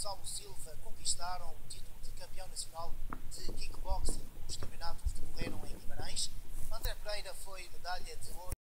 Gonçalo Silva conquistaram o título de campeão nacional de kickboxing nos campeonatos que decorreram em Guimarães. André Pereira foi medalha de ouro